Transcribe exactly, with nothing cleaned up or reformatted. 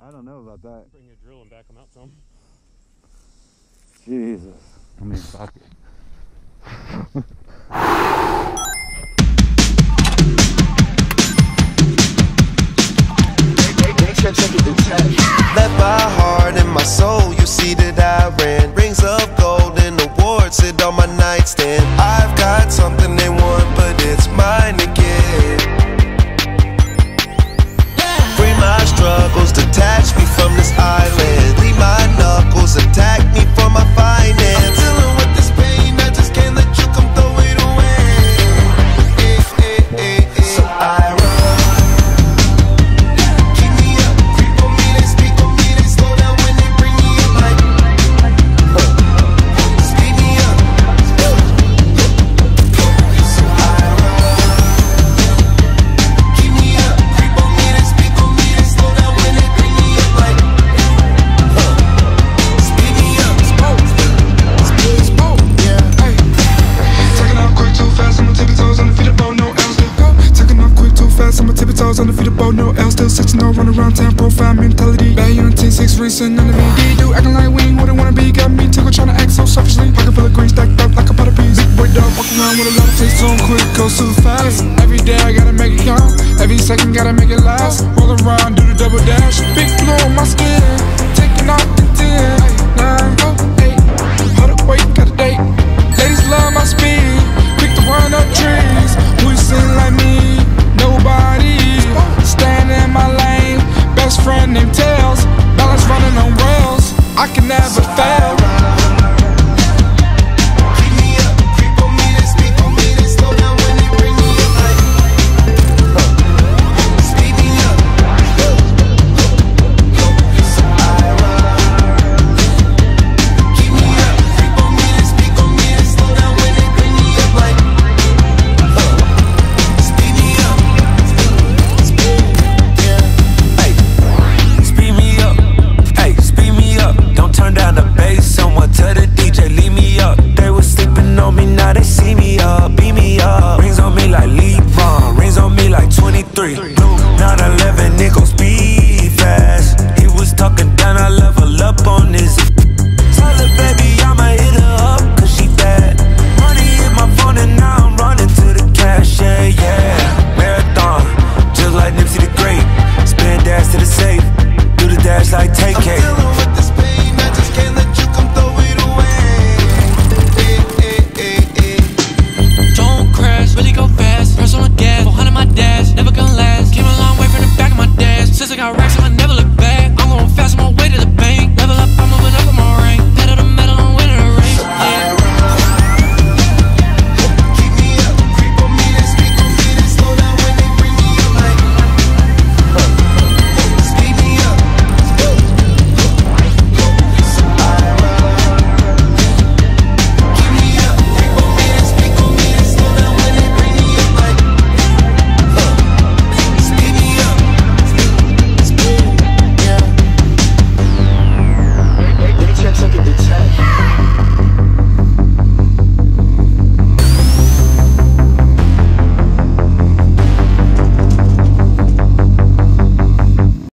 I don't know about that. Bring a drill and back them out some. Jesus. I mean, fuck it. Let my heart and my soul, you see that I ran. Rings of gold and awards sit on my nightstand. I've got something they want, but it's mine to get. Free my struggles, detach me from this island. Leave my knuckles, attack me for my finance. I'm dealing with this pain, I just can't let you come throw it away. Hey, hey, hey, hey. So I run. On the feet of boat, no L, still sitting all run around town, profile mentality. Bad on ten six, recent, none of me. D do acting like we ain't what I wanna be. Got me tickled, trying to act so selfishly. Pocket full of green, stacked up like a pot of peas. Big boy dog, walking around with a lot of taste, so I'm quick, go so fast. Every day I gotta make it count, every second gotta make it last. Roll around, do the double dash. Big glow on my skin, taking off the ten, nine, eight. Hold up, wait, got a date. Ladies love my speed, quick to run up trees. Who sing like me? Nobody. Standing in my lane, best friend named Tails. Balance running on rails, I can never fail.